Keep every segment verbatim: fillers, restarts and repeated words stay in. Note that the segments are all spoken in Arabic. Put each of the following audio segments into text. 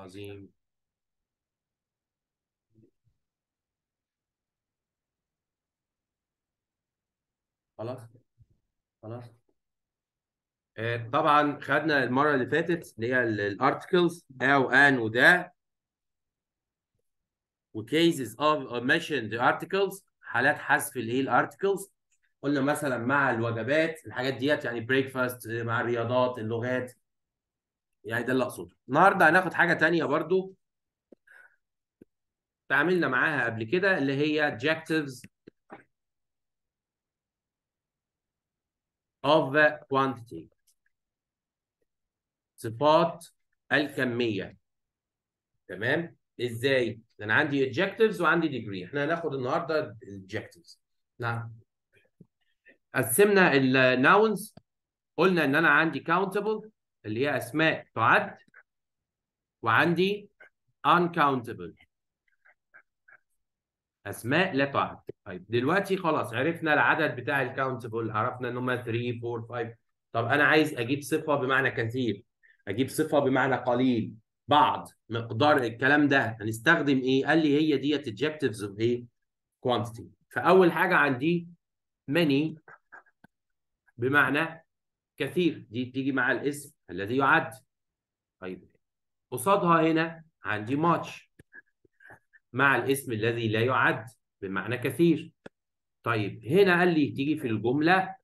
العظيم. خلاص خلاص. آه، طبعا خدنا المره اللي فاتت اللي هي الارتكلز او ان وده وكيسز اوف omission the articles، حالات حذف الايه الارتكلز. قلنا مثلا مع الوجبات الحاجات ديت، يعني بريكفاست، مع الرياضات، اللغات، يعني ده اللي اقصده. النهارده هناخد حاجه تانية برضو تعاملنا معاها قبل كده، اللي هي adjectives of quantity، صفات الكميه. تمام؟ ازاي؟ انا عندي adjectives وعندي degree. احنا هناخد النهارده adjectives. نعم. قسمنا الناونز، قلنا ان انا عندي countable اللي هي اسماء تعد، وعندي uncountable اسماء لا تعد. طيب دلوقتي خلاص عرفنا العدد بتاع الكاونتبل، عرفنا ان هم ثلاثة أربعة خمسة. طب انا عايز اجيب صفه بمعنى كثير، اجيب صفه بمعنى قليل، بعض، مقدار. الكلام ده هنستخدم ايه؟ قال لي هي ديت adjectives of ايه؟ quantity. فاول حاجه عندي many بمعنى كثير، دي تيجي مع الاسم الذي يعد. طيب قصادها هنا عندي much مع الاسم الذي لا يعد بمعنى كثير. طيب هنا قال لي تيجي في الجمله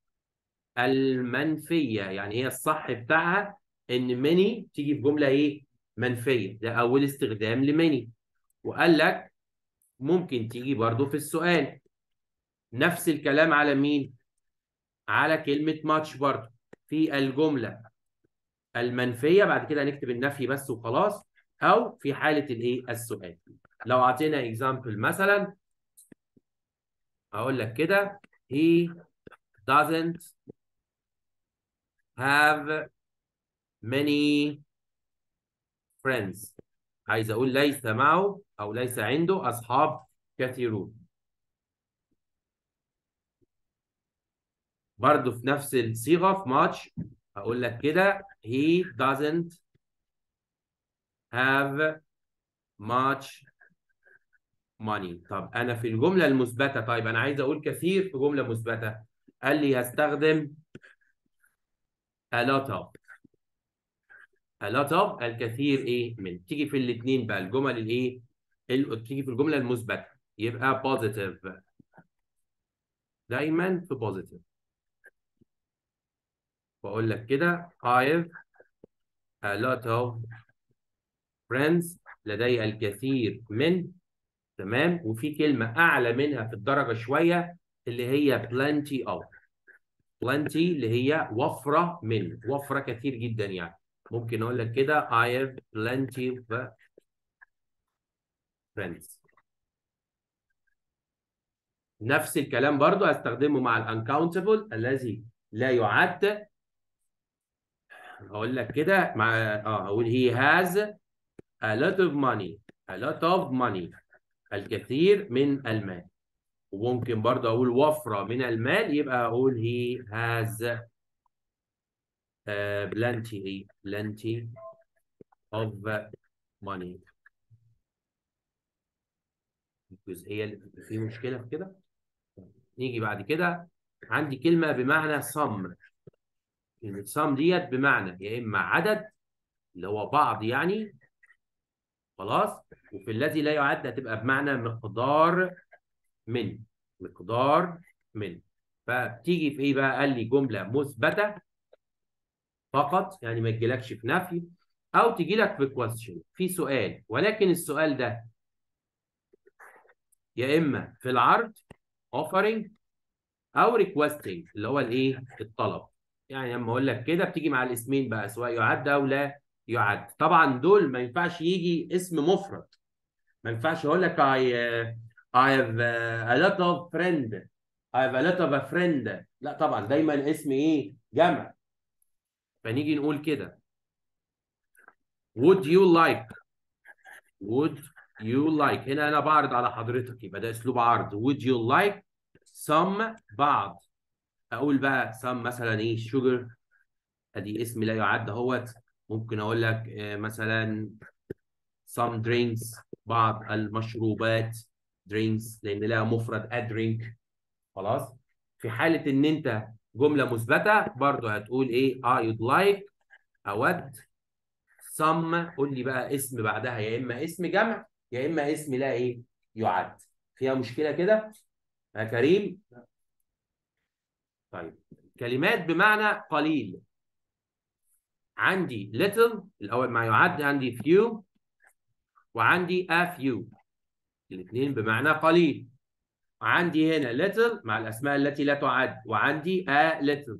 المنفيه، يعني هي الصح بتاعها ان many تيجي في جمله ايه؟ منفيه. ده اول استخدام لماني. وقال لك ممكن تيجي برضو في السؤال. نفس الكلام على مين؟ على كلمه ماتش برضو في الجمله المنفيه، بعد كده هنكتب النفي بس وخلاص، او في حاله الايه؟ السؤال. لو اعطينا اكزامبل مثلا اقول لك كده he doesn't have many friends. عايز اقول ليس معه او ليس عنده اصحاب كثيرون. برضه في نفس الصيغه في ماتش هقول لك كده he doesn't have much money. طب انا في الجمله المثبته، طيب انا عايز اقول كثير في جمله مثبته، قال لي هستخدم a lot of. a lot of الكثير ايه من، تيجي في الاثنين بقى الجمل الايه ال- تيجي في الجمله المثبته يبقى positive، دايما في positive. واقول لك كده I've a lot of friends، لدي الكثير من. تمام؟ وفي كلمة أعلى منها في الدرجة شوية اللي هي plenty of. plenty اللي هي وفرة من، وفرة كثير جدا يعني. ممكن أقول لك كده I have plenty of friends. نفس الكلام برضو هستخدمه مع ال uncountable الذي لا يعد. أقول لك كده مع اه أقول he has a lot of money. a lot of money الكثير من المال. وممكن برضه اقول وفره من المال، يبقى اقول he has uh, plenty plenty of money. الجزئيه اللي في مشكله في كده. نيجي بعد كده عندي كلمه بمعنى some. كلمه some ديت بمعنى يا اما عدد اللي هو بعض يعني، خلاص. وفي الذي لا يعد هتبقى بمعنى مقدار من، مقدار من. فبتيجي في ايه بقى؟ قال لي جمله مثبته فقط، يعني ما تجيلكش في نفي، او تجي لك في question في سؤال، ولكن السؤال ده يا اما في العرض offering او requesting اللي هو الايه؟ الطلب. يعني لما اقول لك كده بتيجي مع الاسمين بقى، سواء يعد او لا يعد. طبعا دول ما ينفعش يجي اسم مفرد. ما ينفعش اقول لك I I have a lot of friend. I have a lot of a friend. لا طبعا دايما اسم ايه؟ جمع. فنيجي نقول كده would you like. would you like هنا انا بعرض على حضرتك، يبقى ده اسلوب عرض. would you like some بعض. اقول بقى some مثلا ايه؟ sugar، ادي اسم لا يعد اهوت. ممكن اقول لك آه، مثلا some drinks بعض المشروبات drinks لان لها مفرد a drink. خلاص. في حاله ان انت جمله مثبته برضو هتقول ايه I would like اود some. قول لي بقى اسم بعدها يا اما اسم جمع يا اما اسم لا ايه يعد. فيها مشكله كده يا كريم؟ طيب كلمات بمعنى قليل. عندي little الاول ما يعد، عندي few وعندي a few الاثنين بمعنى قليل. وعندي هنا little مع الاسماء التي لا تعد وعندي a little.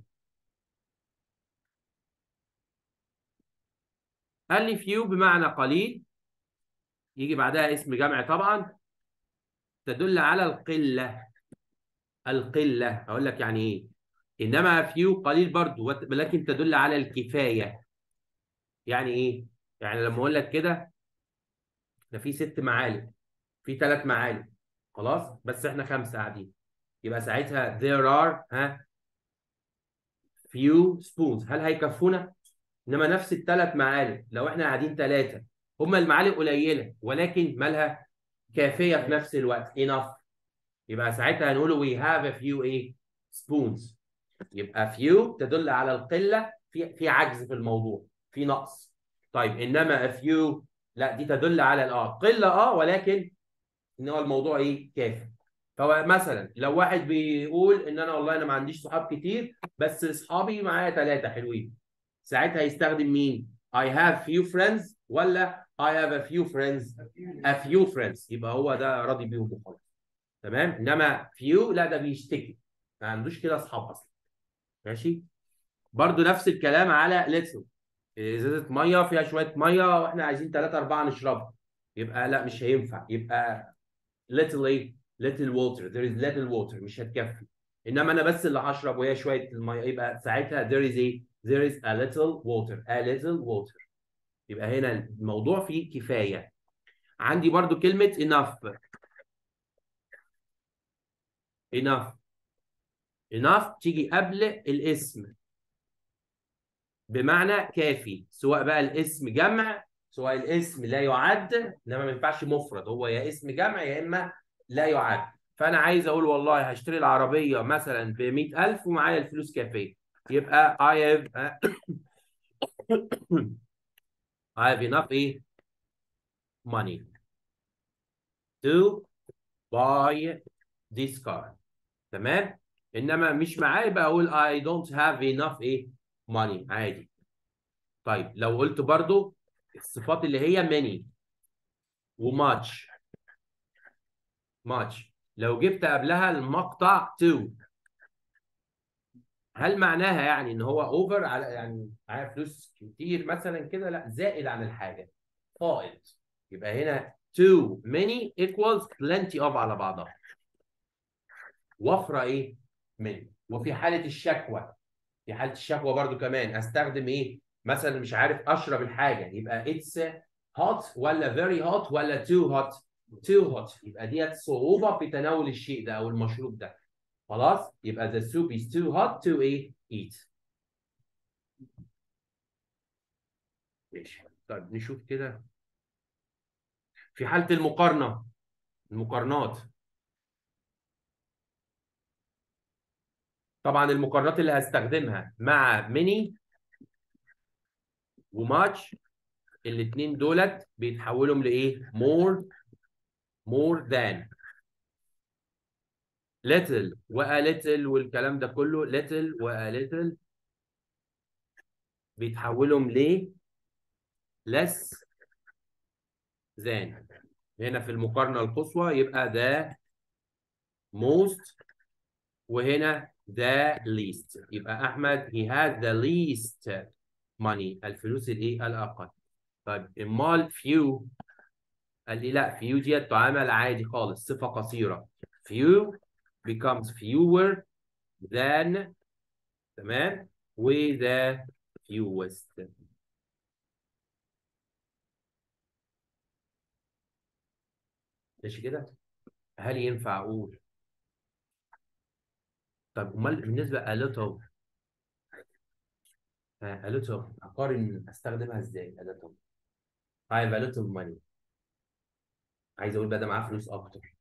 قال لي few بمعنى قليل يجي بعدها اسم جمع طبعا تدل على القله. القله هقول لك يعني ايه. انما few قليل برضو ولكن تدل على الكفايه. يعني ايه؟ يعني لما اقول لك كده ده في ست معالق في ثلاث معالق خلاص بس احنا خمسه قاعدين يبقى ساعتها there are ها few spoons. هل هيكفونا؟ انما نفس الثلاث معالق لو احنا قاعدين ثلاثه هم المعالق قليله ولكن مالها كافيه في نفس الوقت enough. يبقى ساعتها هنقول we have a few ايه spoons. يبقى few تدل على القله في في عجز في الموضوع في نقص. طيب انما a few لا دي تدل على اه قله اه ولكن ان هو الموضوع ايه كافي. فهو مثلا لو واحد بيقول ان انا والله انا ما عنديش صحاب كتير بس اصحابي معايا ثلاثه حلوين ساعتها هيستخدم مين؟ I have few friends ولا I have a few friends؟ a few friends يبقى هو ده راضي بيهم وخلاص. تمام. انما few لا ده بيشتكي ما عندوش كده اصحاب اصلا. ماشي. برضو نفس الكلام على little. ازازه ميه فيها شويه ميه واحنا عايزين ثلاثه اربعه نشربها يبقى لا مش هينفع يبقى little ايه little water there is little water مش هتكفي. انما انا بس اللي هشرب وهي شويه الميه يبقى ساعتها there is ايه there is a little water a little water. يبقى هنا الموضوع فيه كفايه. عندي برضو كلمه enough. enough enough تيجي قبل الاسم بمعنى كافي سواء بقى الاسم جمع سواء الاسم لا يعد انما ما ينفعش مفرد هو يا اسم جمع يا اما لا يعد. فانا عايز اقول والله هشتري العربيه مثلا ب مئة ألف ومعايا الفلوس كافيه يبقى I have I have enough ايه money to buy this car. تمام. انما مش معايا يبقى اقول I don't have enough ايه money عادي. طيب لو قلت برضو الصفات اللي هي many وماتش ماتش لو جبت قبلها المقطع to هل معناها يعني ان هو اوفر على يعني معايا فلوس كتير مثلا كده؟ لا زائد عن الحاجه فائض. يبقى هنا too many equals plenty of على بعضها وفره ايه من. وفي حاله الشكوى في حاله الشكوى برضو كمان استخدم ايه مثلا مش عارف اشرب الحاجه يبقى it's hot ولا very hot ولا too hot too hot. يبقى ديت صعوبه في تناول الشيء ده او المشروب ده. خلاص. يبقى the soup is too hot to ايه eat. ماشي. طيب نشوف كده في حاله المقارنه المقارنات. طبعا المقارنات اللي هستخدمها مع many وماتش الاثنين دولت بيتحولوا لايه more more than. little و a little والكلام ده كله little و a little بيتحولوا ل less than. هنا في المقارنة القصوى يبقى the most وهنا the least. يبقى أحمد he has the least money الفلوس الإيه الأقل. طيب امال few قال لي لا few دي تعامل عادي خالص صفة قصيرة. few becomes fewer than. تمام. و the fewest. ماشي كده. هل ينفع اقول طب امال بالنسبه a little a little اقارن استخدمها ازاي a little I have a little money عايز اقول بقى ده معاه فلوس اكتر.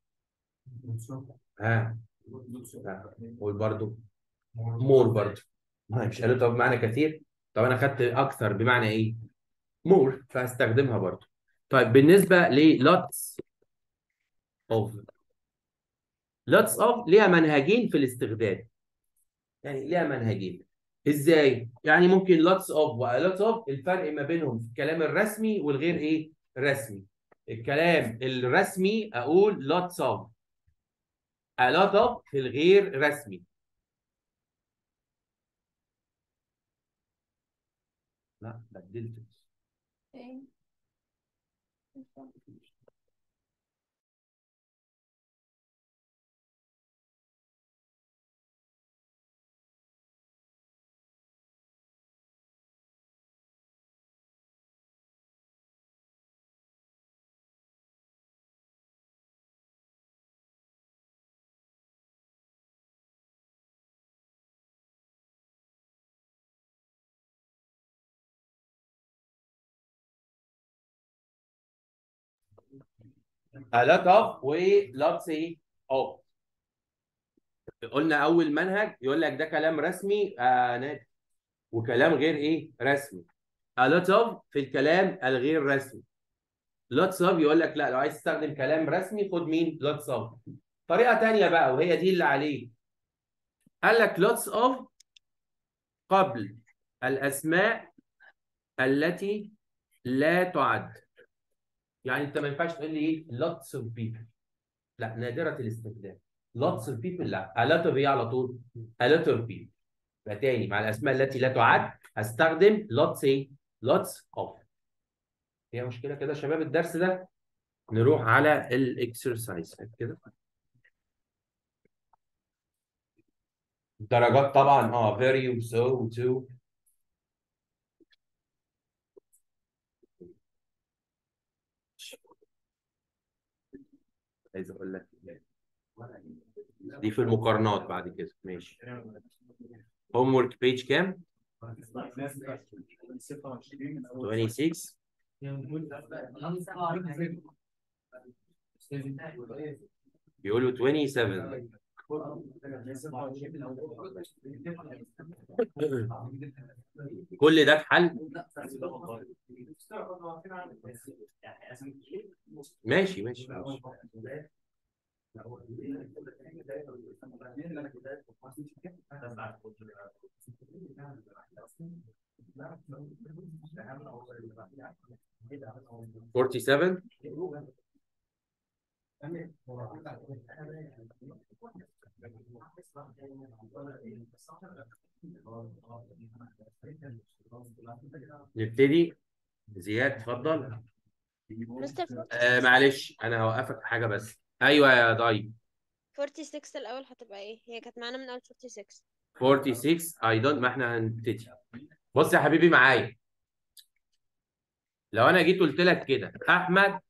ها ها. قول برضو مور برضو. مش قالوا طب بمعنى كثير؟ طب انا خدت اكثر بمعنى ايه؟ مور، فهستخدمها برضو. طيب بالنسبه ل lots of lots of ليها منهجين في الاستخدام. يعني ليها منهجين. ازاي؟ يعني ممكن lots of و lots of الفرق ما بينهم في الكلام الرسمي والغير ايه؟ رسمي. الكلام الرسمي اقول lots of. a lot of في الغير رسمي. لا بدلت. ايه a lot of و lots ايه؟ of. قلنا اول منهج يقول لك ده كلام رسمي آه نادي، وكلام غير ايه؟ رسمي. a lot of في الكلام الغير رسمي. lots of يقول لك لا، لو عايز تستخدم كلام رسمي خد مين؟ lots of. طريقه ثانيه بقى وهي دي اللي عليه. قال لك lots of قبل الاسماء التي لا تعد. يعني انت ما ينفعش تقول لي ايه؟ lots of people. لا، نادره الاستخدام. lots of people لا. a lot of ايه على طول؟ a lot of people. يبقى تاني مع الاسماء التي لا تعد هستخدم lots ايه؟ lots of. هي مشكله كده يا شباب الدرس ده. نروح على الاكسرسايز كده. درجات طبعا اه very و so و to. عايز اقول لك دي في المقارنات بعد كده. ماشي. هوم ورك بيج كام؟ ستة وعشرين. بيقولوا سبعة وعشرين. كل ده في حل. ماشي ماشي ماشي. سبعة وأربعين. نبتدي. زياد اتفضل. مستر آه معلش انا هوقفك في حاجه بس. ايوه يا ضاي. ستة وأربعين الأول هتبقى ايه؟ هي كانت معانا من أول ستة وأربعين. ستة وأربعين اي دونت. ما احنا هنبتدي. بص يا حبيبي معايا. لو انا جيت قلت لك كده احمد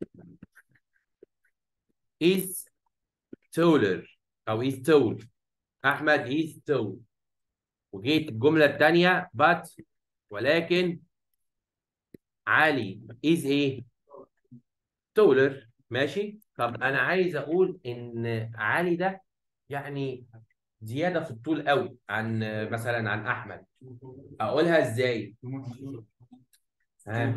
is taller او is tall. احمد is tall. وجيت الجمله الثانيه but ولكن علي is ايه؟ taller. ماشي. طب انا عايز اقول ان علي ده يعني زياده في الطول قوي عن مثلا عن احمد. اقولها ازاي؟ ها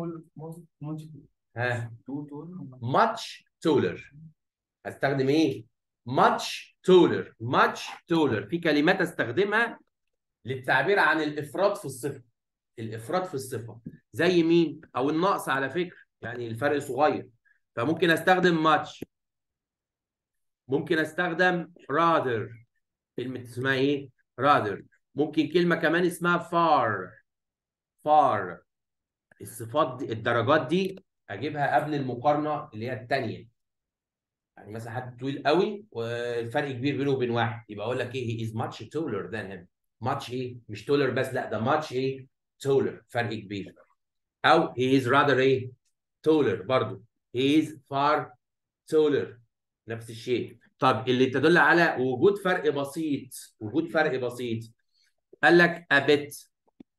ها much taller. هستخدم ايه؟ much taller. much taller في كلمات استخدمها للتعبير عن الافراط في الصفه. الافراط في الصفه زي مين؟ او النقص على فكره، يعني الفرق صغير. فممكن استخدم much. ممكن استخدم rather. كلمه اسمها ايه؟ rather. ممكن كلمه كمان اسمها far. far. الصفات دي الدرجات دي اجيبها قبل المقارنه اللي هي الثانيه. يعني مثلا حد طويل قوي والفرق كبير بينه وبين واحد، يبقى اقول لك ايه؟ he is much taller than him. much ايه؟ مش taller بس، لا ده much ايه؟ taller. فرق كبير. او he is rather ايه؟ taller برضو. he is far taller. نفس الشيء. طب اللي تدل على وجود فرق بسيط. وجود فرق بسيط. قال لك a bit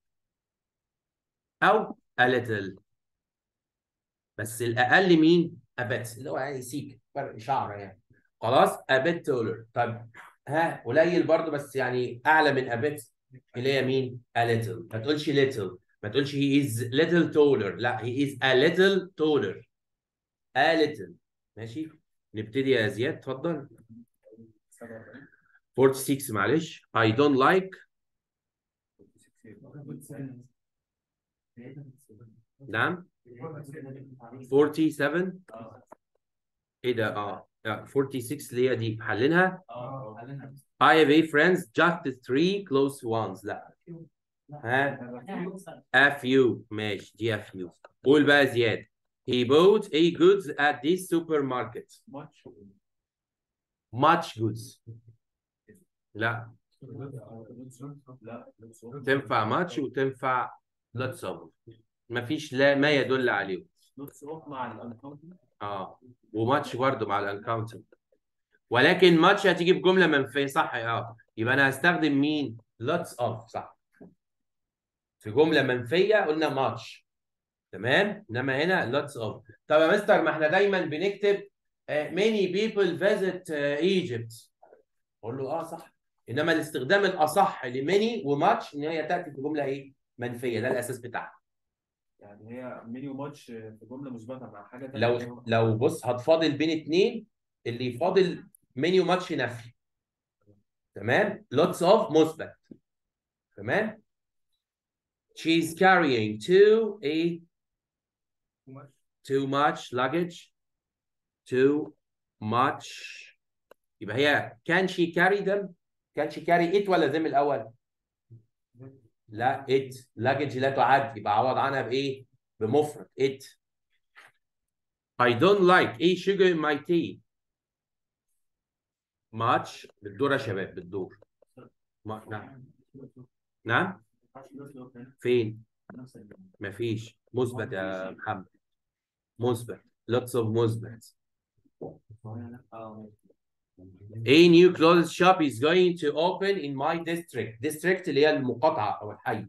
او a little. بس الاقل مين؟ a bit اللي هو يعني سيك فرق شعره يعني. خلاص a bit taller. طب ها قليل برضو بس يعني اعلى من a bit اللي هي مين؟ a little. ما تقولش little، ما تقولش he is little taller، لا he is a little taller. a little. ماشي. نبتدي يا زياد اتفضل. ستة وأربعين معلش. I don't like. نعم. سبعة وأربعين. ايه ده؟ اه لا، ستة وأربعين اللي هي دي حللها. I have a friends just three close ones. لا ها a few. ماشي دي a few. قول بقى زياد. He bought a goods at this supermarket. Much goods. لا تنفع much وتنفع lots of. مفيش لا ما يدل عليه. اه وماتش برضه مع الانكاونتنت، ولكن ماتش هتيجي بجمله منفيه صح؟ اه يبقى انا هستخدم مين؟ lots of. صح. في جمله منفيه قلنا ماتش، تمام، انما هنا lots of. طب يا مستر ما احنا دايما بنكتب uh, many people visit uh, Egypt. اقول له اه صح، انما الاستخدام الاصح لماني وماتش ان هي تاتي في جمله ايه؟ منفيه. ده الاساس بتاعها. يعني هي ميني وماتش في جمله مثبته مع حاجه ثانيه. لو لو بص هتفاضل بين اثنين، اللي يفاضل ماني وماتش نفي، تمام. lots of مثبت، تمام. she's carrying too a too much luggage. too much. يبقى هي can she carry them؟ can she carry it ولا them الأول؟ لا it. luggage لا تعد، يبقى عوض عنها بإيه؟ بمفرد it. I don't like a sugar in my tea. much. بالدور يا شباب بالدور. ما... نعم نعم. فين؟ مفيش. مثبت يا محمد. مثبت. lots of مثبت. A new clothes shop is going to open in my district. district اللي هي المقاطعة أو الحي.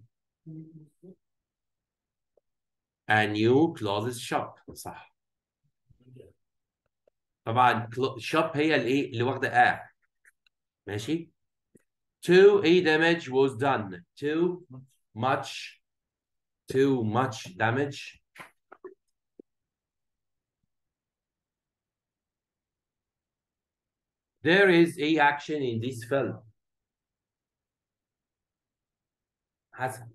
A new clothes shop. صح. طبعا shop هي الايه اللي واخدة آ. ماشي. Too a damage was done. Too much. Too much damage. There is a action in this film. حسن.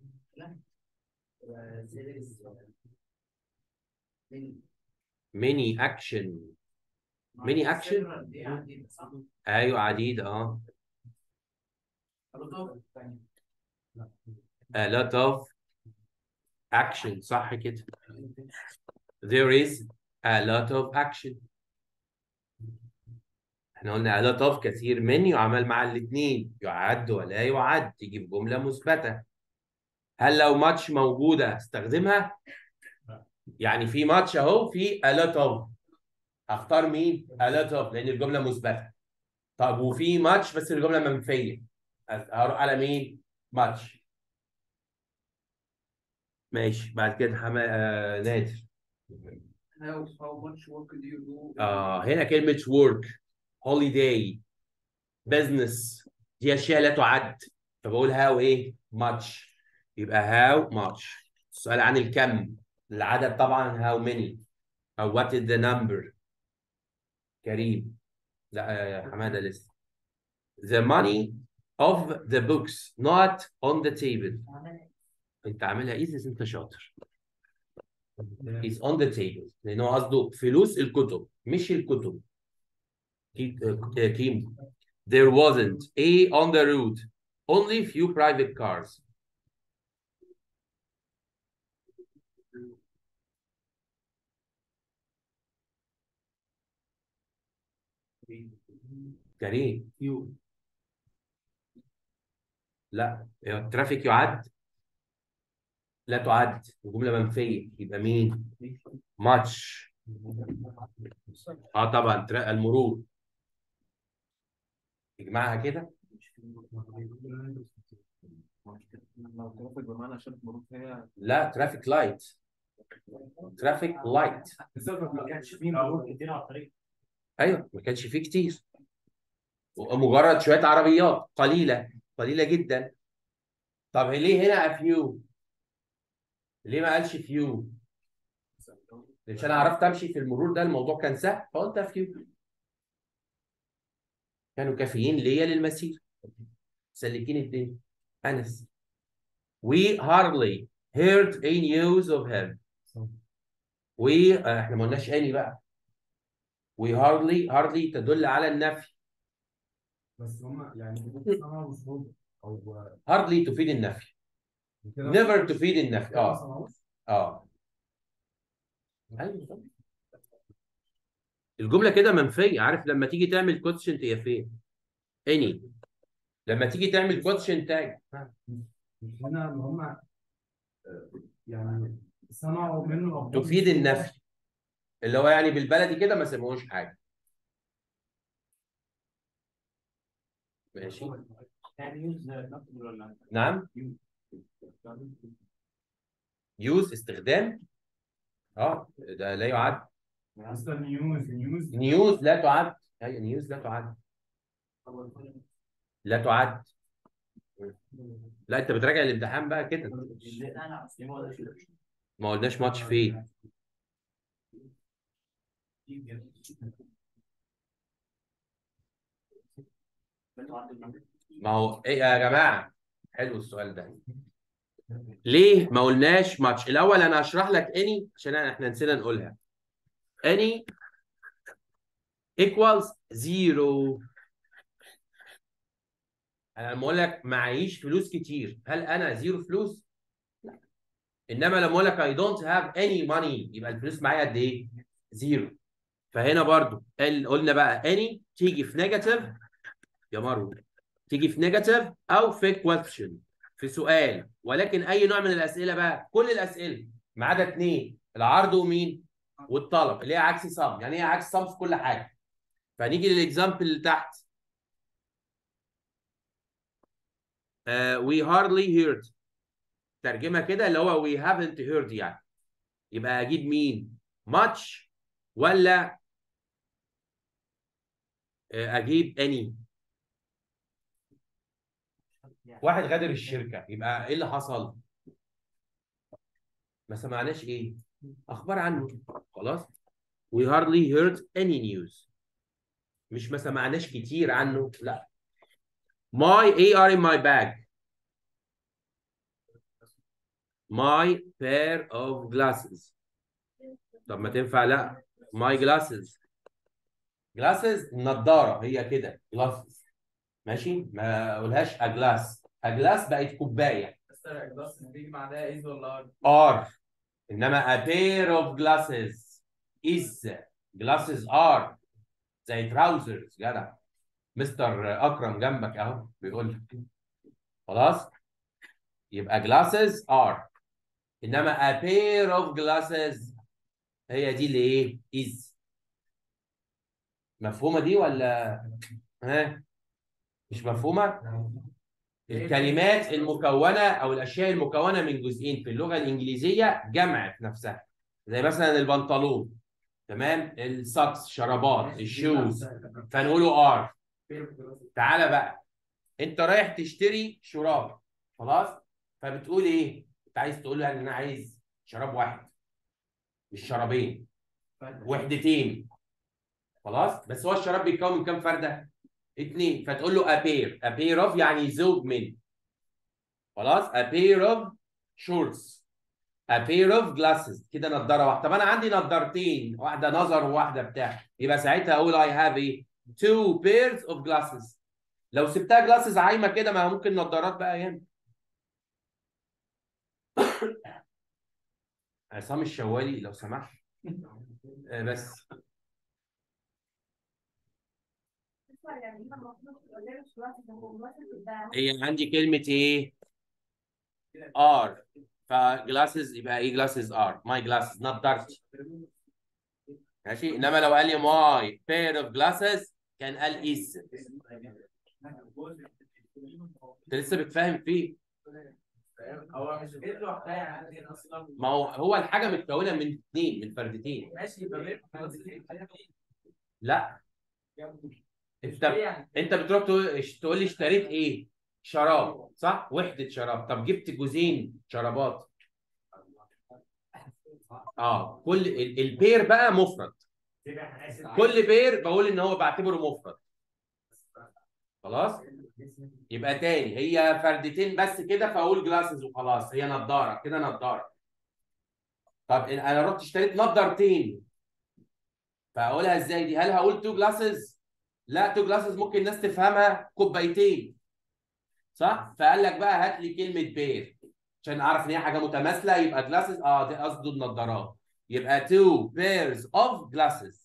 many action. many action. ايوه عديد اه. a lot of action. صح كده. there is a lot of action. احنا قلنا a lot of كثير من يعمل مع الاثنين، يعد ولا يعد، تيجي في جملة مثبتة. هل لو ماتش موجودة استخدمها؟ يعني في ماتش اهو في a lot of، اختار مين؟ a lot of لان الجملة مثبتة. طب وفي ماتش بس الجملة منفية، هروح على مين؟ ماتش. ماشي. بعد كده حما... آه... نادر. How how much work do you do? آه هنا كلمة work، holiday، business، دي أشياء لا تعد، فبقول how إيه؟ much. يبقى how much. السؤال عن الكم، العدد طبعا how many، أو what is the number. كريم. لا يا حمادة لسه. The money of the books not on the table. أنت عاملها إيزي، أنت شاطر. is on the table لأنه قصده فلوس الكتب مش الكتب. كيم. There wasn't a on the road, only few private cars. كريم. يو. لا الترافيك يعد؟ لا تعد، جملة منفية، يبقى مين؟ much. اه طبعا المرور. اجمعها كده. لو ترافيك بمعنى شبه مرور هي. لا ترافيك لايت. ترافيك لايت. بسبب ما كانش فيه مرور كتير على الطريق. ايوه ما كانش فيه كتير، مجرد شويه عربيات قليله قليله جدا. طب ليه هنا افيو؟ ليه ما قالش فيو؟ مش انا عرفت امشي في المرور ده، الموضوع كان سهل فقلت افيو. كانوا كافيين ليا للمسير، سلكين الدنيا. انس. We hardly heard a news of him. و آه، احنا ما قلناش اني بقى. We hardly hardly تدل على النفي. بس هم يعني صنعوا مشروب او hardly تفيد النفي. never تفيد النفي. اه اه ايوه. الجمله كده منفيه. عارف لما تيجي تعمل كوتشنت هي فين؟ اني. لما تيجي تعمل كوتشنت تاج مش هنا اللي هم يعني صنعوا منه تفيد النفي، اللي هو يعني بالبلدي كده ما سمعوش حاجه. ماشي. نعم. يوز استخدام. اه ده لا يعد. اصلا نيوز نيوز نيوز لا تعد. ايوه نيوز لا تعد. لا تعد. لا انت بتراجع الامتحان بقى كده. ما قلناش ماتش فين. ما هو ايه يا جماعه؟ حلو السؤال ده. ليه ما قلناش ماتش؟ الاول انا هشرح لك اني عشان احنا نسينا نقولها. اني equals zero. انا لما اقول لك معيش فلوس كتير، هل انا زيرو فلوس؟ لا. انما لما اقول لك I don't have any money يبقى الفلوس معايا قد ايه؟ زيرو. فهنا برضو قلنا بقى any تيجي في نيجاتيف يا مروه، تيجي في نيجاتيف او في question في سؤال، ولكن اي نوع من الاسئله بقى، كل الاسئله ما عدا اثنين، العرض ومين؟ والطلب، اللي هي عكس صم. يعني ايه عكس صم في كل حاجه؟ فنيجي للاكزامبل اللي تحت. uh, we hardly heard. ترجمه كده اللي هو we haven't heard يعني. يبقى اجيب مين؟ much ولا اجيب any؟ واحد غادر الشركه، يبقى ايه اللي حصل؟ ما سمعناش ايه؟ اخبار عنه. خلاص. we hardly heard any news. مش ما سمعناش كتير عنه، لا. my A R in my bag. my pair of glasses. طب ما تنفع لا. my glasses. glasses نضاره هي كده glasses. ماشي. ما اقولهاش a glass. a glass بقت كوبايه. بس الجلاس بيجي بعدها از ولا ار. are. انما a pair of glasses is. glasses are زي trousers. جدع. مستر اكرم جنبك اهو بيقول لك. خلاص. يبقى glasses are. انما a pair of glasses هي دي اللي ايه؟ is. مفهومه دي ولا ها؟ مش مفهومه؟ الكلمات المكونه او الاشياء المكونه من جزئين في اللغه الانجليزيه جمع في نفسها، زي مثلا البنطلون، تمام، الساكس شرابات، الشوز، فنقوله ار. تعالى بقى، انت رايح تشتري شراب، خلاص، فبتقول ايه؟ انت عايز تقول له ان انا عايز شراب واحد مش شرابين، وحدتين. خلاص. بس هو الشراب بيتكون من كام فرده؟ اثنين. فتقول له a pair. a pair of يعني زوج من. خلاص. a pair of shorts. a pair of glasses. كده نضاره واحده. طب انا عندي نضارتين، واحده نظر وواحده بتاع، يبقى ساعتها اقول I have ايه؟ two pairs of glasses. لو سبتها جلاسز عايمه كده، ما ممكن نضارات بقى يعني. عصام الشوالي لو سمحت. بس هي عندي كلمة ايه؟ ار. فجلاسز يبقى ايه؟ جلاسز ار. ماي جلاسز نضارتي. ماشي. انما لو قال لي ماي بير اوف جلاسز كان قال از. انت لسه بتفهم فيه؟ هو مش بير لوحدها يعني اصلا. ما هو هو الحاجه متكونه من اثنين، من فردتين. ماشي يبقى بير. لا انت انت بتروح تقول تقول لي اشتريت ايه؟ شراب، صح؟ وحده شراب. طب جبت جوزين شرابات. اه كل ال- البير بقى مفرد. كل بير بقول ان هو بعتبره مفرد. خلاص؟ يبقى تاني هي فردتين بس كده فاقول جلاسز وخلاص. هي نضاره كده، نضاره. طب انا رحت اشتريت نضارتين فاقولها ازاي دي؟ هل هقول تو جلاسز؟ لا، تو جلاسز ممكن الناس تفهمها كوبايتين، صح؟ فقال لك بقى هات لي كلمه بير عشان اعرف ان هي حاجه متماثله. يبقى جلاسز اه دي قصده النضارات. يبقى two pairs of glasses.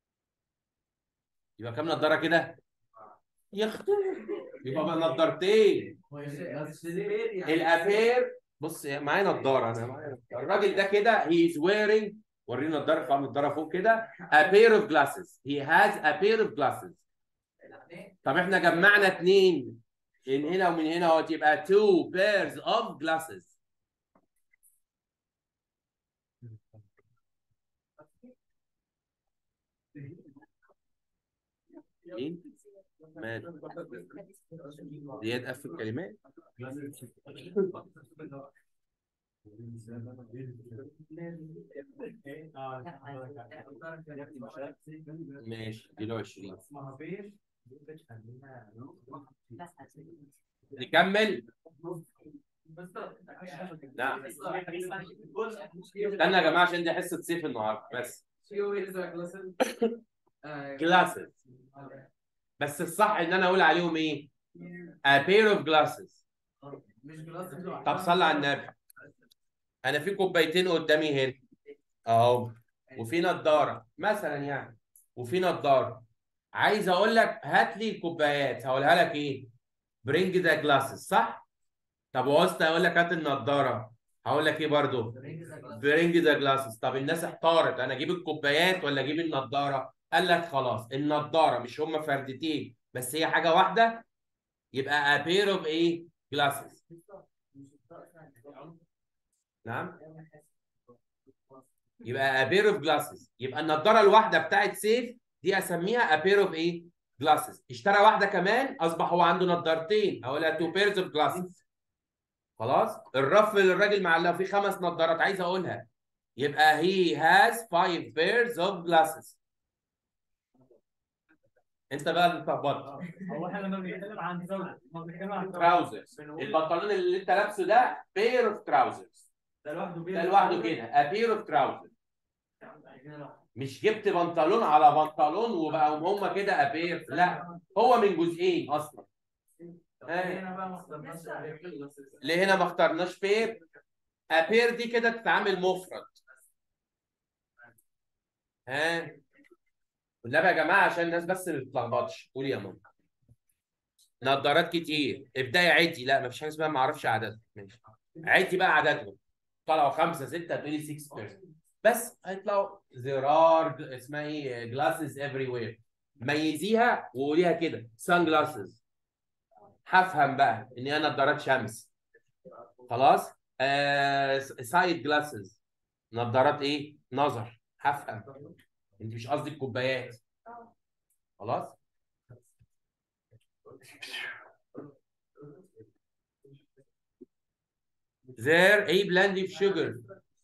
يبقى كام نضاره كده؟ يختلف. يبقى بقى نضارتين. الافير بص معايا نضاره، انا معايا الراجل ده كده he is wearing. وريني نضاره، فاهم نضاره فوق كده. a pair of glasses. he has a pair of glasses. طب احنا جمعنا اثنين من هنا ومن هنا اهو، تبقى two pairs of glasses. ايه؟ مال زياد قفل كلمات. ماشي دي له عشرين. نكمل. نعم استنى يا جماعه عشان دي حصه سيف النهارده بس. كلاسز. بس الصح ان انا اقول عليهم ايه؟ a pair of glasses. طب صلي على النبي. انا في كوبايتين قدامي هنا اهو، وفي نضاره مثلا يعني، وفي نضاره. عايز اقول لك هات لي الكوبايات، هقولها لك ايه؟ برينج ذا جلاسز، صح؟ طب وعوزت اقول لك هات النضاره، هقول لك ايه برضو؟ برينج ذا جلاسز. طب الناس احتارت، انا اجيب الكوبايات ولا اجيب النضاره؟ قال لك خلاص النضاره، مش هما فردتين بس هي حاجه واحده، يبقى a pair of ايه؟ glasses. نعم يبقى a pair of glasses. يبقى النضاره الواحده بتاعت سيف دي اسميها a pair of ايه؟ glasses. اشترى واحده كمان اصبح هو عنده نضارتين، اقولها two pairs of glasses. خلاص؟ الرف اللي الراجل معلقه فيه خمس نضارات عايز اقولها، يبقى he has five pairs of glasses. انت بقى اللي اتلخبطت. هو احنا لما بنتكلم عن زوجة ما بنتكلم عن تراوزرز. البنطلون اللي انت لابسه ده pair of trousers. ده لوحده بير. ده لوحده كده a pair of trousers. مش جبت بنطلون على بنطلون وبقى هم كده a pair، لا هو من جزئين اصلا. هنا بقى ما اخترناش. ليه هنا ما اخترناش بير؟ a pair دي كده تتعامل مفرد. ها والنبي يا جماعه عشان الناس بس ما تتلخبطش، قول يا ماما. نظارات كتير، ابداي عدي. لا مفيش حاجه اسمها ما اعرفش عددهم. ماشي عدي بقى عددهم. طلعوا خمسه سته تقولي ستة بيرسون بس هيطلعوا. there are اسمها ايه؟ glasses everywhere. ميزيها وقوليها كده sun glasses. هفهم بقى ان هي نظارات شمس. خلاص؟ آه side glasses. نظارات ايه؟ نظر. هفهم انت مش قصدك كوبايات. خلاص؟ there a blend of sugar.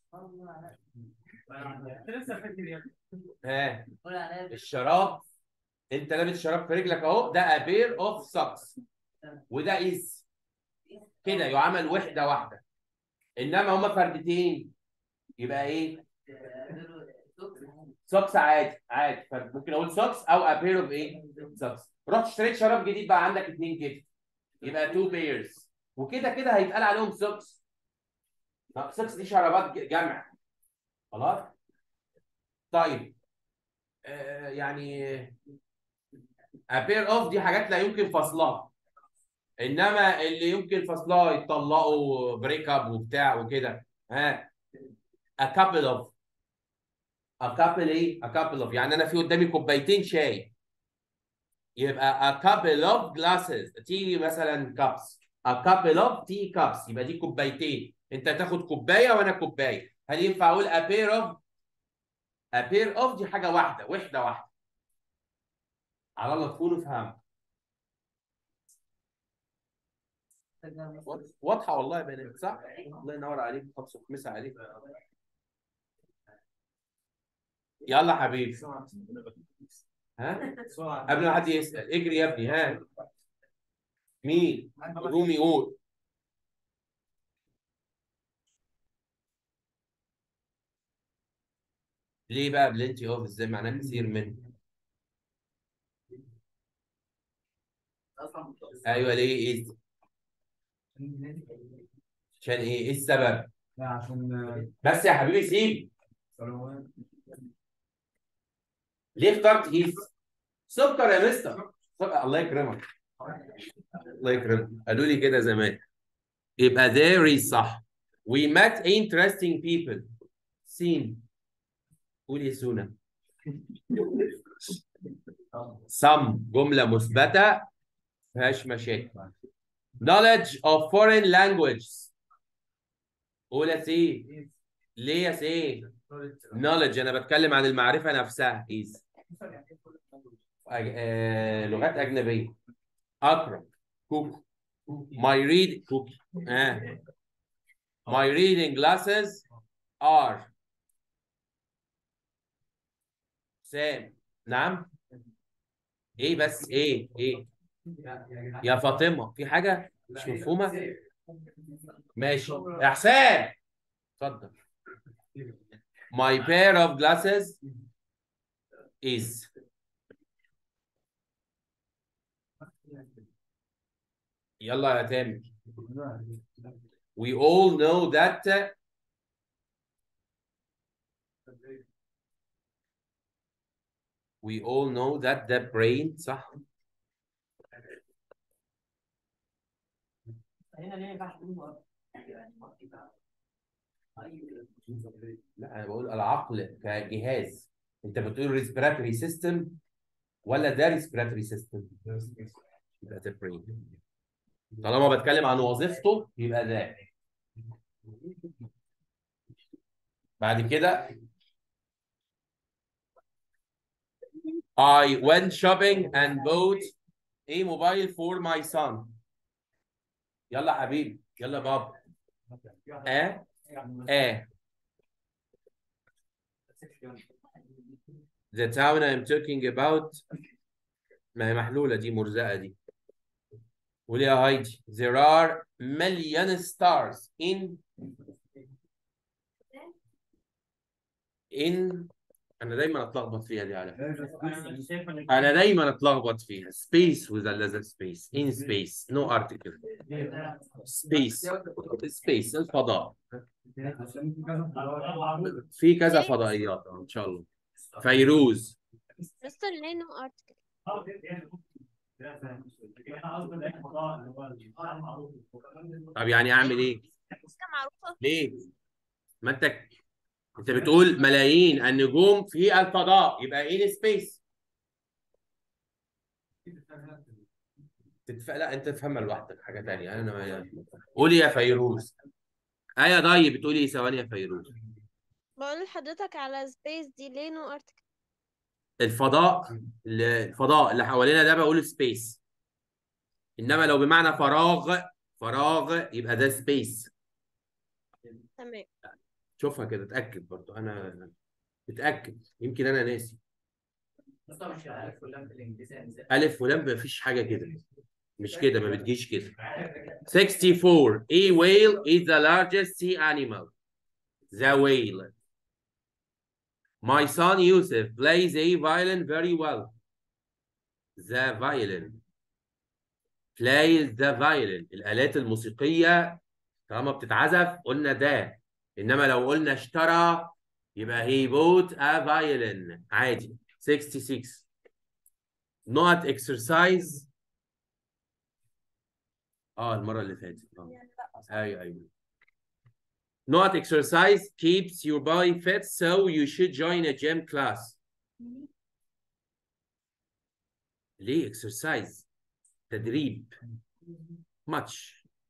ها الشراب، انت لابس شراب في رجلك اهو، ده a pair of socks. وده is كده يعمل وحده واحده، انما هما فردتين يبقى ايه؟ سوكس عادي عادي. ممكن اقول سوكس او a pair of ايه؟ سوكس. رحت اشتريت شراب جديد بقى عندك اتنين كده يبقى two pairs، وكده كده هيتقال عليهم سوكس. سوكس دي شرابات جمع. خلاص؟ طيب آه يعني a pair of دي حاجات لا يمكن فصلها، انما اللي يمكن فصلها يتطلقوا بريك اب وبتاع وكده. ها a couple of a couple ايه؟ a couple of يعني انا في قدامي كوبايتين شاي، يبقى a couple of glasses. تيجي مثلا cups a couple of tea cups. يبقى دي كوبايتين، انت تاخد كوبايه وانا كوبايه. هل ينفع اقول a pair of؟ a pair of دي حاجه واحده، وحده واحده. على الله تكونوا فهمتوا. واضحه والله يا بنات، صح؟ الله ينور عليك، خمس وخمسه عليك. يلا حبيبي. ها؟ قبل ما حد يسال اجري يا ابني. ها؟ مين؟ رومي يقول. ليه بقى بلنتي اوف؟ ازاي معناه كثير من؟ ايوه ليه؟ ايه؟ عشان ايه؟ ايه السبب؟ لا عشان بس يا حبيبي سيب. ليه اخترت هيز؟ سكر يا مستر. سكر. الله يكرمك. الله يكرمك. قالوا لي كده زمان. يبقى there is صح. We met interesting people. سين. قول يا سونا. some جملة مثبتة ما فيهاش مشاكل. knowledge of foreign languages. قول يا سين. ليه يا سين؟ knowledge انا بتكلم عن المعرفة نفسها. is أج... آه... لغات أجنبية. أقرأ. cook. my read cook. آه. my reading glasses are. سام. نعم. ايه بس ايه ايه يا فاطمه في حاجه مش مفهومه؟ ماشي يا حسام اتفضل. my pair of glasses is. يلا يا تامر. we all know that. we all know that the brain صح. لا انا بقول العقل كجهاز. انت بتقول respiratory system ولا ده respiratory system؟ يبقى the brain. طالما بتكلم عن وظيفته يبقى ده. بعد كده I went shopping and bought a mobile for my son. يلا حبيبي يلا بابا. اه اه the town I'm talking about. ما هي محلولة دي، مرزقة دي. قولي يا هايدي. there are million stars in in أنا دايما أتلخبط فيها دي على فكرة. أنا دايما أتلخبط فيها. space with a letter space. in space no article. space space الفضاء. في كذا فضائيات إن شاء الله. فيروز. مستر ليه نو ارتكل؟ طب يعني أعمل إيه؟ معروفة. ليه؟ ما أنت انت بتقول ملايين النجوم في الفضاء يبقى ان سبيس. تتف... لا انت تفهمها لوحدك حاجه ثانيه. انا ما... قولي يا فيروز. ايه طيب بتقولي ثواني يا فيروز. بقول لحضرتك على سبيس دي ليه نو ارتكل؟ الفضاء الفضاء اللي حوالينا ده بقول سبيس، انما لو بمعنى فراغ فراغ يبقى ده سبيس. تمام. شوفها كده اتاكد برضو. انا اتاكد يمكن انا ناسي. الف ولام مفيش حاجه كده. مش كده، ما بتجيش كده. sixty-four. A whale is the largest sea animal. The whale. My son Yusuf plays a violin very well. The violin. Plays the violin. الآلات الموسيقية طالما بتتعزف قلنا ده. إنما لو قلنا اشترى يبقى he bought a violin. عادي. sixty-six. Not exercise. اه المرة اللي فاتت. اه ايوه ايوه. Not exercise keeps your body fit, so you should join a gym class. ليه exercise؟ تدريب. much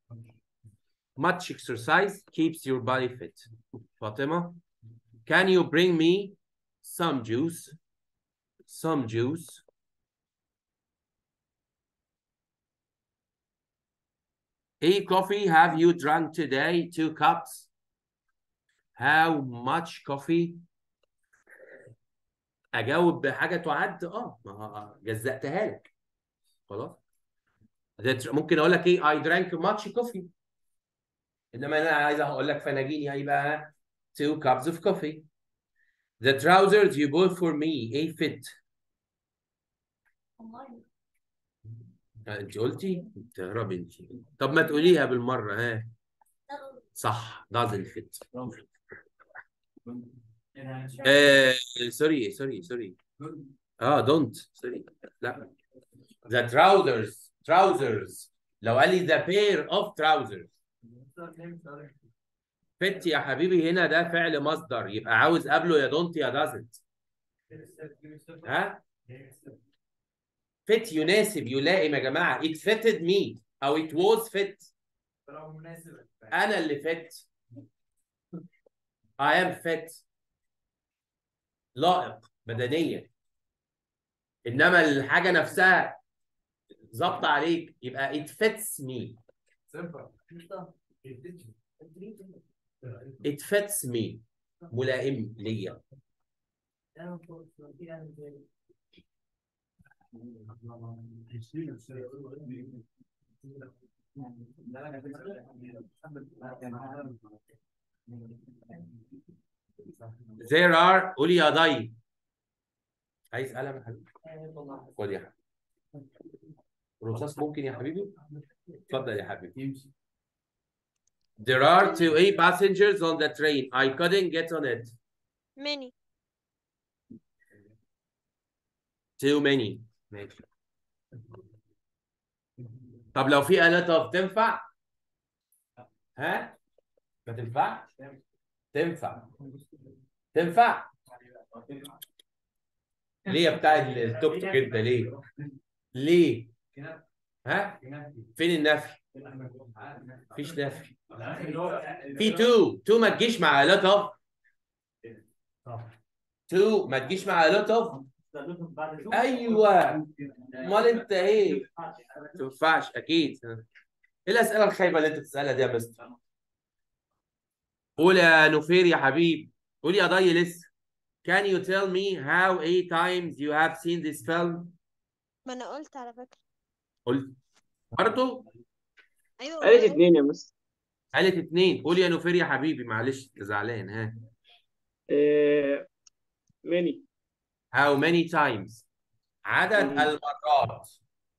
much exercise keeps your body fit. فاطمة. Can you bring me some juice? Some juice. A coffee have you drunk today? Two cups. How much coffee? أجاوب بحاجة تعد؟ اه ما جزأتها لك. خلاص. ممكن أقول لك إيه؟ I drank much coffee. إنما أنا عايز أقول لك فناجيني هيبقى two cups of coffee. The trousers you bought for me A fit. انت قلتي تهربي انت. طب ما تقوليها بالمره. ها صح doesn't fit. آه سوري سوري سوري اه don't سوري لا. The trousers trousers لو قال لي the pair of trousers fit يا حبيبي هنا ده فعل مصدر يبقى عاوز قبله يا don't يا doesn't. ها fit يناسب يلائم يا جماعه. it fitted me او it was fit. انا اللي fit. I am fit. لائق بدنيا. انما الحاجه نفسها ظبط عليك يبقى it fits me. it fits me ملائم ليا. There are قولي يا ضي. عايز قلم يا حبيبي؟ خد يا حبيبي. رصاص ممكن يا حبيبي؟ اتفضل يا حبيبي. There are two eight passengers on the train. I couldn't get on it. many. Too many. ماشي. طب لو في آلات اوف تنفع؟ ها؟ ما تنفعش؟ تنفع. تنفع؟ ليه يا بتاع التوك توك انت ليه؟ ليه؟ ها؟ فين النفي؟ مفيش نفي. في تو، تو ما تجيش مع آلات اوف. تو ما تجيش مع آلات اوف. ايوه. امال انت ايه؟ ما تنفعش اكيد. ايه الاسئله الخايبه اللي انت بتسالها دي يا مستر؟ قول يا نوفير يا حبيب. قول يا ضي لسه. Can you tell me how eight times you have seen this film? ما انا قلت على فكرة. قلت برضه؟ ايوه قالت قلت. اتنين يا مستر. قالت اتنين. قول يا نوفير يا حبيبي معلش انت زعلان. ها إيه... ماني. How many times؟ عدد مم. المرات.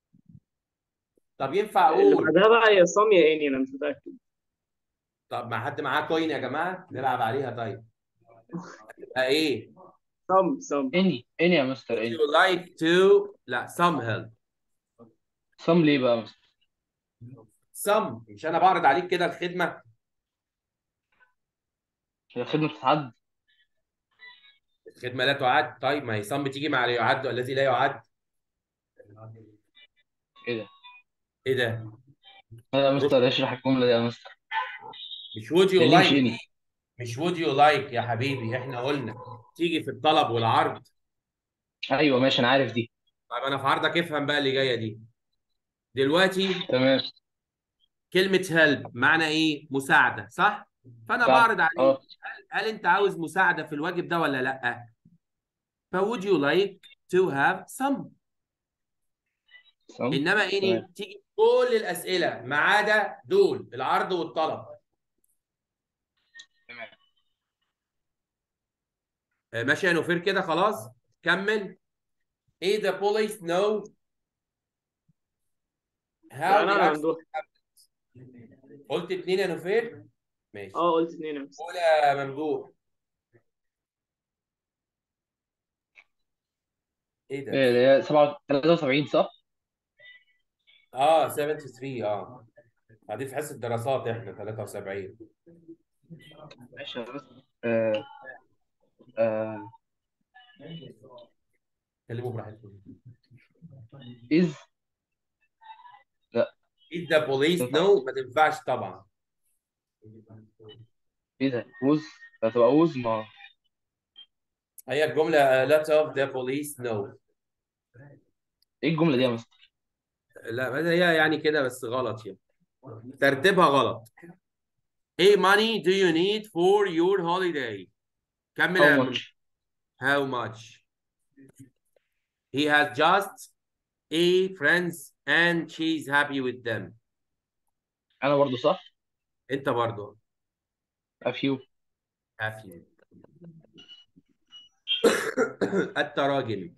طب ينفع اللي اقول بعدها بقى يا صام يا اني، انا مش متأكد. طب ما حد معاه كوين يا جماعه نلعب عليها طيب. تبقى ايه؟ صم صم. اني اني يا مستر Would اني. you like to لا some help. صم ليه بقى يا مستر؟ some مش انا بعرض عليك كده الخدمه. هي الخدمة بتتعد؟ الخدمه لا تعد. طيب ما هي some بتيجي مع لا يعد والذي لا يعد. ايه ده؟ ايه ده؟ لا يا مستر اشرح الجملة دي يا مستر. مش would you يعني مش like اني. دي. مش would you like يا حبيبي. احنا قلنا تيجي في الطلب والعرض. ايوه ماشي انا عارف دي. طيب انا في عرضك افهم بقى اللي جايه دي. دلوقتي تمام. كلمه help معنى ايه؟ مساعده صح؟ فانا بعد بعرض عليك اه هل, هل انت عاوز مساعده في الواجب ده ولا لا؟ ف would you like to have some. صم. انما اني تمام. تيجي كل الاسئله ما عدا دول العرض والطلب. تمام. آه، ماشي يا نوفير كده خلاص. كمل. ايه the police know how انا the انا accident ممدوح. happened. قلت اتنين يا نوفير. ماشي. اه قلت اتنين يا مستر. قول يا ممدوح. ايه ده؟ ايه اللي هي سبعة ثلاثة وسبعين صح؟ اه تلاتة وسبعين اه. قاعدين في حصه دراسات احنا تلاتة وسبعين. ماشي يا مستر. آه آه كلموا براحتكم. از لا Is the police تنفع. know ما تنفعش طبعا. ايه ده ووز؟ هتبقى ووز ما. هي الجملة a lot of the police know. ايه الجمله دي يا مستر؟ لا بس هي يعني كده بس غلط يعني. ترتيبها غلط. ايه money do you need for your holiday؟ كمل هاو يا من. ماتش. How much؟ He has just a friends and she's happy with them. انا برضو صح. انت برضو افيو. happy. التراجم.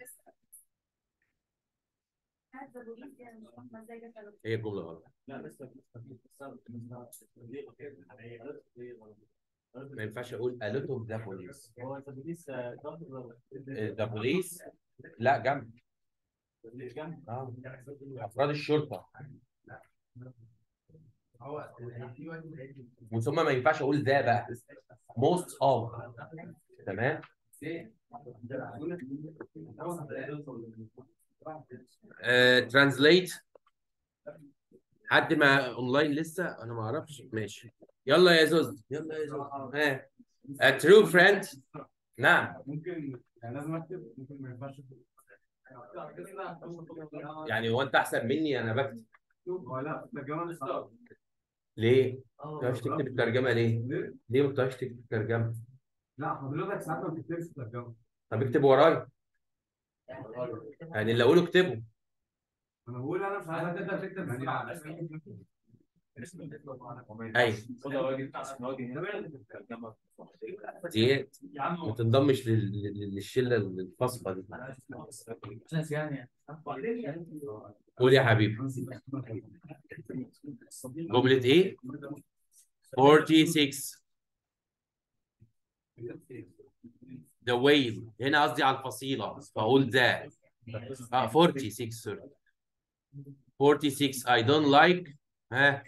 هي الجملة غلط. لا لسه ما ينفعش اقول a lot of the police. هو انت بوليس the police لا جنب. جنب. اه افراد الشرطة. وثم ما ينفعش اقول ذا بقى. most of. تمام. ترانزليت. حد ما اونلاين لسه انا ما اعرفش. ماشي يلا يا زوز يلا يا زوز. ها a true friend. نعم. ممكن يعني لازم اكتب، ممكن ما ينفعش. يعني هو انت احسن مني انا بكتب هو لا الترجمه صعب. ليه؟ ما بتعرفش تكتب الترجمه ليه؟ ليه ما بتعرفش تكتب الترجمه؟ لا حضرتك ساعات ما بتكتبش ترجمه. طب اكتب ورايا. يعني اللي اقوله اكتبه. انا بقول انا مش عايز تقدر تكتب بسرعه. ايوه زياد ما تنضمش لل- لل- للشله الفاصله دي. قول يا حبيبي. جمله ايه؟ ستة وأربعين. the whale. هنا قصدي على الفصيله فاقول ذا. اه ستة وأربعين سوري. ستة وأربعين I don't like. ها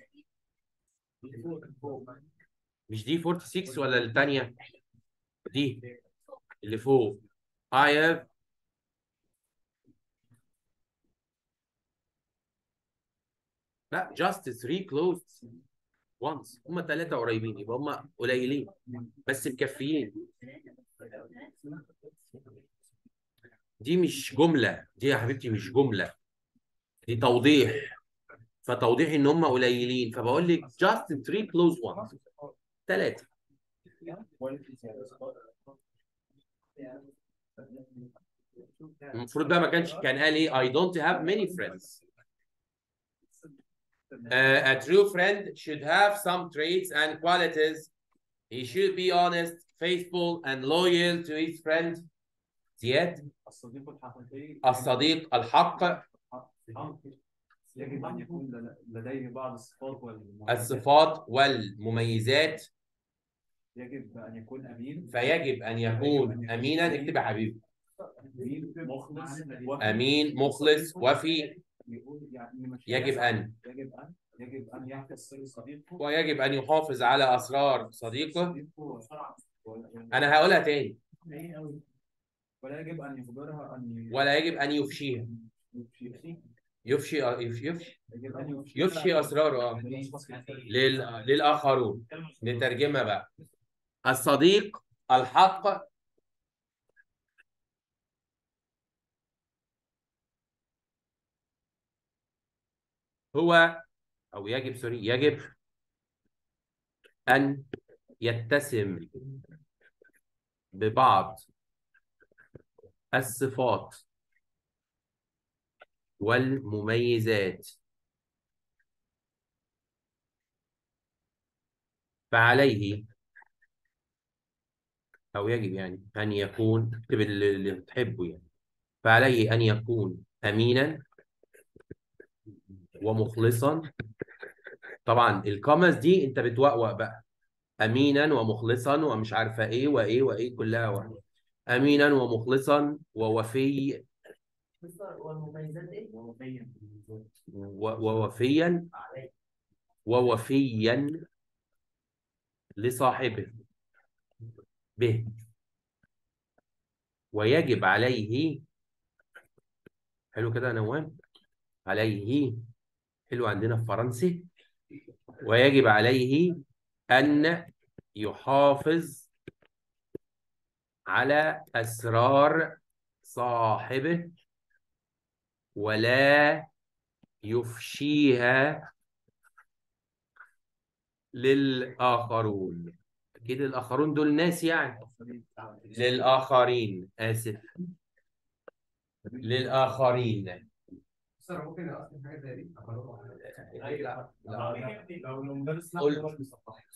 مش دي ستة وأربعين ولا الثانيه؟ دي اللي فوق. I have لا just three clothes once. هم ثلاثة قريبين يبقى هم قليلين بس مكفيين. دي مش جملة. دي يا حبيبتي مش جملة. دي توضيح. فتوضيح ان هم قليلين فبقول لك just three clothes once. ثلاثة. المفروض بقى ما كانش كان قال ايه I don't have many friends. Uh, a true friend should have some traits and qualities. He should be honest, faithful, and loyal to his friend. زياد. الصديق الحقيقي الصديق الحق. يجب ان يكون لديه بعض الصفات والمميزات. الصفات والمميزات. يجب ان يكون امين. فيجب ان يكون امينا. اكتب يا حبيبي. امين مخلص وفي. امين مخلص وفي. يجب ان يجب ان يجب ان يحفظ سر صديقه. ويجب ان يحافظ على اسرار صديقه. انا هقولها تاني. ولا يجب ان يخبرها ان ولا يجب ان يفشيها. يفشي يفشي يفشي, يفشي اسراره اه لل... للاخرون. نترجمها بقى. الصديق الحق هو او يجب سوري يجب ان يتسم ببعض الصفات والمميزات. فعليه أو يجب يعني أن يكون. اكتب اللي تحبه يعني. فعليه أن يكون أمينا ومخلصا. طبعا الكوماس دي أنت بتوقوق بقى. أمينا ومخلصا ومش عارفة إيه وإيه وإيه كلها واحد. أمينا ومخلصا ووفي والمميزات ايه؟ و- ووفيا ووفيا لصاحبه به. ويجب عليه. حلو كده يا نوام. عليه حلو عندنا في فرنسي. ويجب عليه أن يحافظ على أسرار صاحبه ولا يفشيها للآخرون. أكيد الآخرون دول ناس يعني. للآخرين، آسف، للآخرين. مستر ممكن اصلا حاجه زي دي لا لو المدرس قول.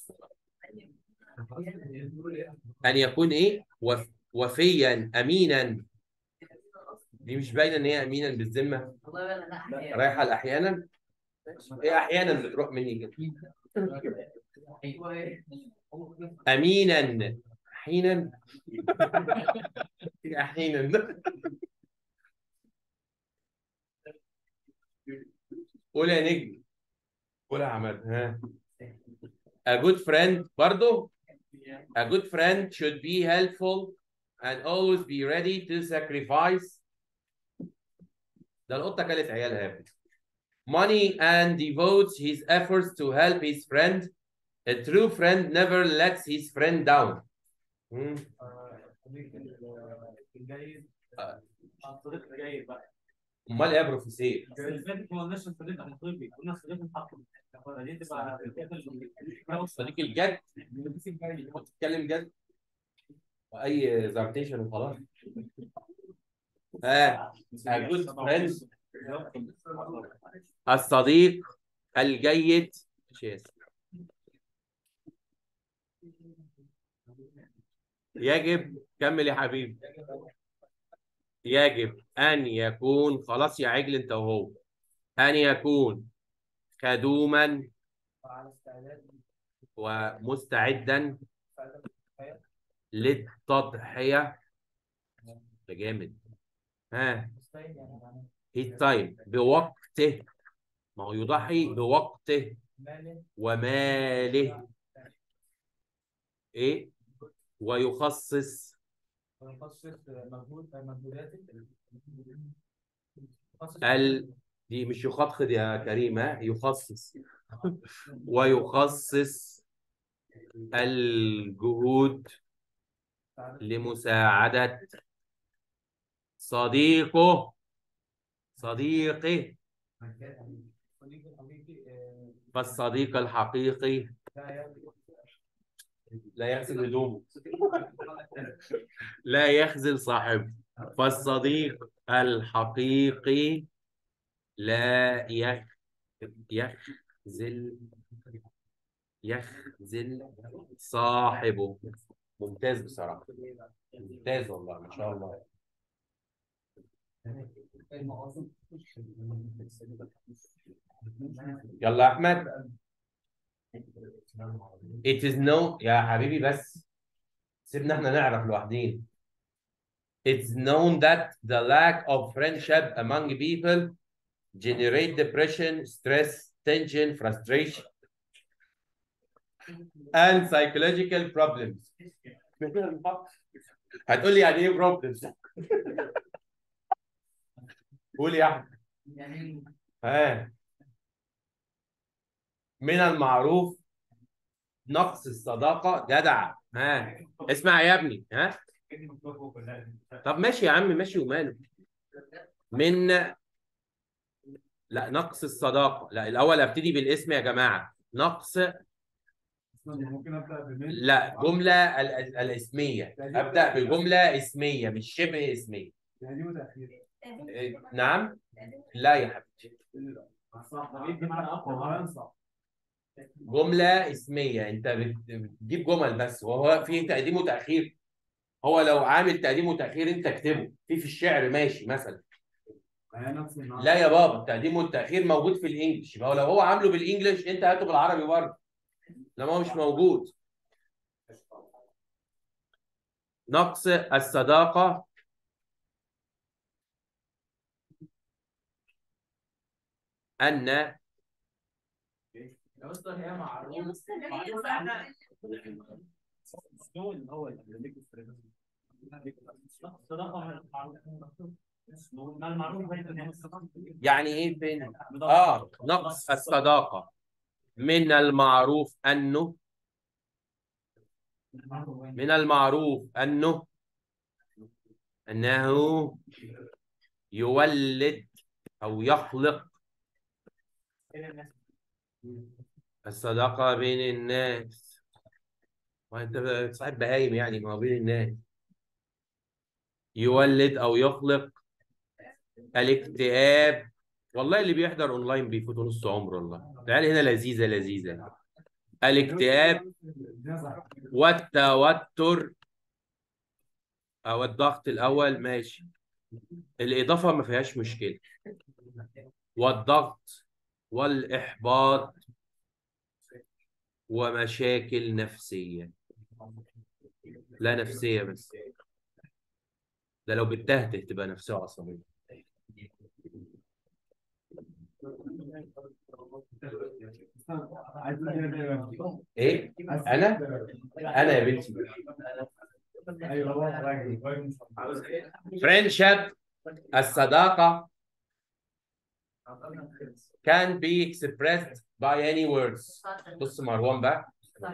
أن يكون إيه؟ وف... وفيا أمينا. دي مش باينة إن هي أمينا بالذمة. رايحة لأحيانا. إيه أحيانا بتروح مني كده. أمينا حينا. أحيانا. قول يا نجم. قول يا عماد. ها. A good friend برضو. A good friend should be helpful and always be ready to sacrifice. ده القطة كانت عيالها يا ابني. Money and devotes his efforts to help his friend. A true friend never lets his friend down. مم. الجيد الصديق الجيد بقى. امال ايه يا بروفيسور؟ الفاتح ما قلناش الصديق الطبي، قلنا الصديق الحقيقي. دي تبقى صديق الجد. بتتكلم جد واي زارتيشن وخلاص. ها. A good friend. الصديق الجيد. يجب. كمل يا حبيبي. يجب أن يكون، خلاص يا عجل أنت وهو، أن يكون خدوما ومستعدا للتضحية. ده جامد. ها. his time بوقته. ما هو يضحي بوقته وماله. إيه؟ ويخصص ويخصص مجهود مجهوداته. ال دي مش يخطخد يا كريم، ها، يخصص. ويخصص الجهود لمساعدة صديقه صديقه فالصديق الحقيقي لا يغسل هدومه. لا يخذل صاحبه. فالصديق الحقيقي لا يخ... يخذل يخذل صاحبه. ممتاز بصراحة. ممتاز والله ما شاء الله. يلا يا أحمد. It is known يا حبيبي بس سيبنا احنا نعرف لوحدين. It's known that the lack of friendship among people generate depression, stress, tension, frustration, and psychological problems. هتقول لي يعني ايه problems؟ قول يا احمد. ها. من المعروف نقص الصداقة. جدع. ها. اسمع يا ابني. ها. طب ماشي يا عم، ماشي وماله. من لا نقص الصداقة. لا الأول أبتدي بالاسم يا جماعة. نقص. ممكن ابدا بمن. لا جملة ال- ال- الاسمية. أبدأ بجملة اسمية مش شبه اسمية. يعني متاخير. إيه، نعم. لا يا حبيبي. صح. بيدي معنى اقوى. صح. جملة اسمية. أنت بت- بتجيب جمل بس، وهو في تقديم وتأخير. هو لو عامل تقديم وتأخير أنت اكتبه. في في الشعر ماشي مثلا. لا يا بابا، التقديم والتأخير موجود في الإنجليش. يبقى لو هو عامله بالإنجليش أنت هاته بالعربي برضه. لما هو مش موجود. نقص الصداقة أن هي معروف. هو اللي يعني إيه فين؟ آه نقص الصداقة من المعروف أنه من المعروف أنه أنه يولد أو يخلق الصداقة بين الناس. وأنت صاحب بهايم يعني، ما هو بين الناس. يولد أو يخلق الاكتئاب. والله اللي بيحضر أونلاين بيفوتوا نص عمر، والله العيال هنا لذيذة لذيذة. الاكتئاب والتوتر أو الضغط الأول ماشي، الإضافة ما فيهاش مشكلة. والضغط والإحباط ومشاكل نفسية. لا نفسية بس، ده لو بتهته تبقى نفسية عصبية. ايه؟ انا؟ انا يا بنتي. friendship الصداقة can be expressed by any words. بص مروان بقى.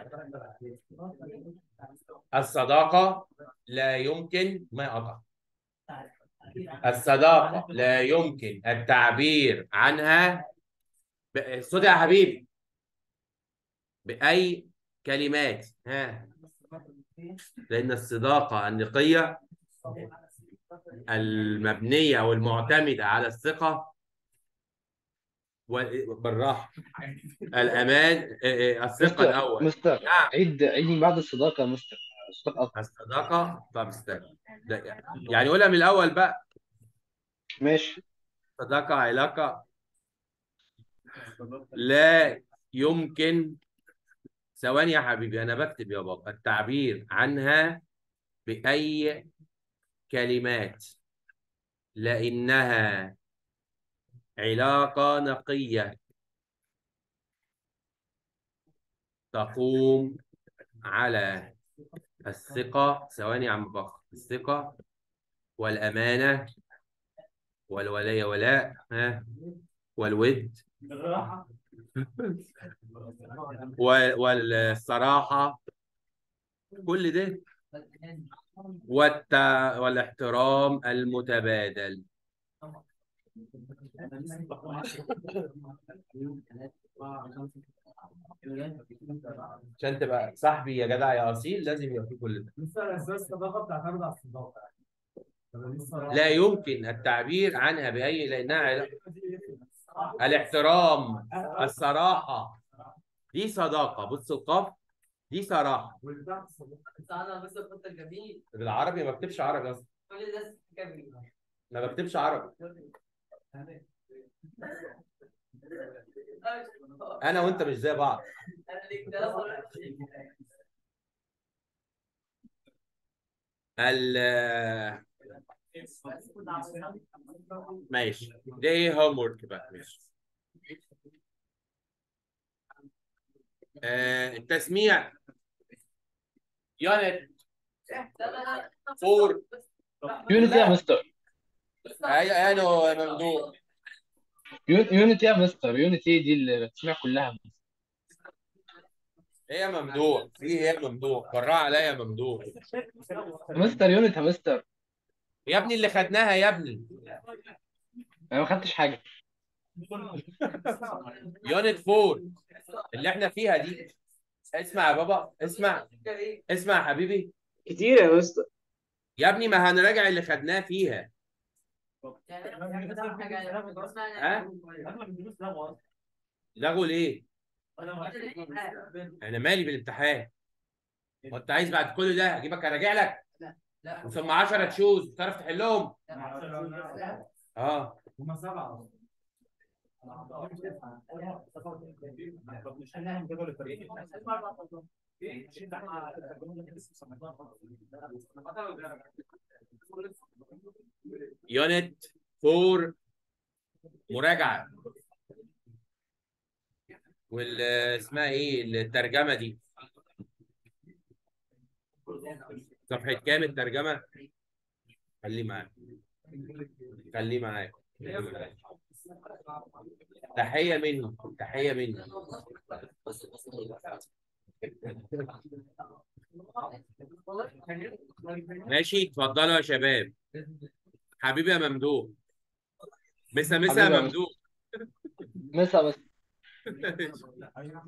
الصداقة لا يمكن ما يقطع. الصداقة لا يمكن التعبير عنها ب... صوت يا حبيبي بأي كلمات. ها، لأن الصداقة النقية المبنية أو المعتمدة على الثقة بالراحة، الأمان، الثقة مستر الأول. مستر نعم. عيد عيد من بعد الصداقة يا مستر. الصوت أكتر. الصداقة، طب استنى، يعني قولها من الأول بقى. ماشي. صداقة علاقة لا يمكن، ثواني يا حبيبي أنا بكتب يا بابا، التعبير عنها بأي كلمات، لأنها علاقة نقية تقوم على الثقة. ثواني يا عم بكر. الثقة والأمانة والولاية ولاء، ها، والود والصراحة، كل ده، والت... والاحترام المتبادل. عشان تبقى صاحبي يا جدع يا اصيل لازم يبقى في كل ده. الصداقه بتعتمد على الصداقه. لا يمكن التعبير عنها باي، لانها علاقة. الاحترام، الصراحه، دي صداقه. بص القاف دي صراحه. انا بس الخط الجميل بالعربي ما بكتبش عربي اصلا. كل الناس جميل. ما بكتبش عربي. انا وانت مش زي بعض. ال ماشي، ده ايه هوم ورك بقى. ماشي. آه التسميع يونت فور. يونت يا مستر. ايوه انا ممدوح. يون- يونت يا مستر. يونت ايه دي اللي بتسمع كلها؟ ايه يا ممدوح؟ في ايه يا ممدوح؟ برا عليا يا ممدوح. مستر يونت يا مستر. يا ابني اللي خدناها يا ابني. انا ما خدتش حاجة. يونت فور اللي احنا فيها دي. اسمع يا بابا، اسمع اسمع يا حبيبي. كتير يا مستر. يا ابني ما هنراجع اللي خدناه فيها. ها؟ لغوا ليه؟ انا مالي بالامتحان؟ وانت عايز بعد كل ده اجيبك اراجع لك؟ وثم عشرة تشوز تعرف تحلهم؟ اه هم سبعه. يونت فور مراجعة. وال اسمها ايه الترجمة دي؟ صفحة كام الترجمة؟ خليه معاك، خليه معاك. تحية مني، تحية مني. ماشي اتفضلوا يا شباب. حبيبي يا ممدوح. مسا مسا يا حبيبي يا مستر. ممدوح. مسا بس. ماشي.